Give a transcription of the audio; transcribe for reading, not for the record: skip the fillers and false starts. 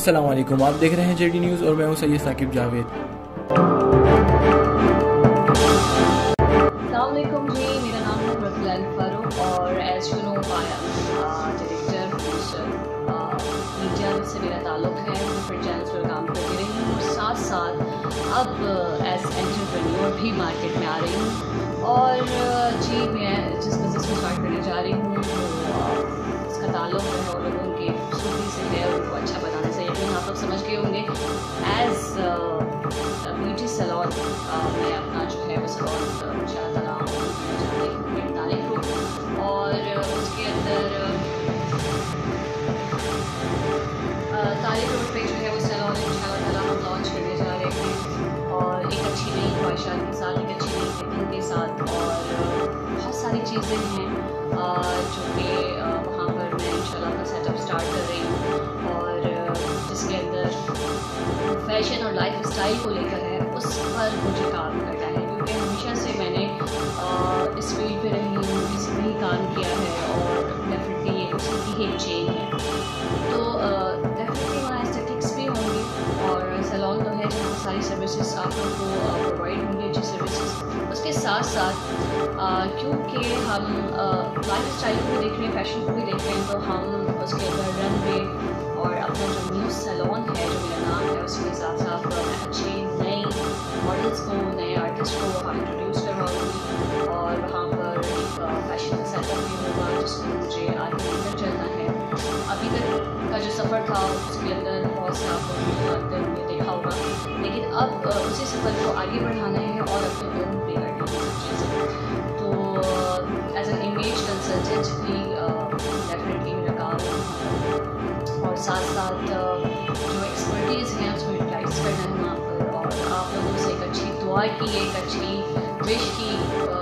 अस्सलाम वालेकुम, आप देख रहे हैं जेडी न्यूज़ और मैं हूं सैयद साकिब जावेद। अस्सलाम वालेकुम जी, मेरा नाम है फारूक और as you know I am director producer media से मेरा ताल्लुक़ है। डिफरेंट चैनल्स पर काम करती रही हूँ और साथ साथ अब एज एंटरप्रेन्योर भी मार्केट में आ रही हूँ। और जी मैं जिस बिज़नेस में स्टार्ट करने जा रही हूँ वो इसका ताल्लुक़ जो है वो लोगों की खूबसूरती से है, उनको अच्छा बनाने से। यकीन आप लोग समझ गए होंगे एज ब्यूटी सैलून मैं अपना जो है वो सैलून इंशाअल्लाह तारीख को और उसके अंदर तारीख रोड पे जो है वो सैलून इंशाअल्लाह हम लॉन्च करने जा रहे हैं और एक अच्छी नई ख्वाहिशात के साथ, एक अच्छी नई फिटिंग के साथ और बहुत सारी चीज़ें हैं जो कि वहाँ पर मैं इंशाल्लाह अपना सेटअप स्टार्ट कर रही हूँ और जिसके अंदर फैशन और लाइफ स्टाइल को लेकर है उस पर मुझे काम करना है, क्योंकि हमेशा से मैंने इस फील्ड पे रही हूँ, इसी में ही काम किया है और डेफिनेटली ये उसी की एक चेन है। तो डेफिनेटली वहाँ एस्थेटिक्स भी होंगे और सैलून तो है जहाँ सारी सर्विसेज आप लोग को प्रोवाइड होंगी, अच्छी सर्विसेज। उसके साथ साथ क्योंकि हम लाइफ स्टाइल को भी देख रहे हैं, फैशन को भी देख रहे हैं, तो हम उसके अंदर रनवे और अपना जो न्यू सैलून है जो मेरा नाम है उसके साथ साथ मैं अच्छे नए मॉडल्स को, नए आर्टिस्ट को वहाँ इंट्रोड्यूस करवाऊँगी और वहाँ पर एक फैशन का सेटअप भी होगा जिसमें मुझे आगे लेकर चलना है। अभी तक का जो सफ़र था उसके अंदर बहुत से आप लोगों ने करते हुए देखा होगा, लेकिन अब उसी सफ़र को आगे बढ़ाना है और अपने ओन पे करनी है सब चीज़ें। तो एज एन इमेज कंसल्टेंट भी डेफिनेटली मेरा काम है और साथ साथ जो एक्सपर्टीज़ हैं उसको यूटिलाइज़ करना है वहाँ पर और आप लोगों से एक अच्छी दुआ की, एक अच्छी विश की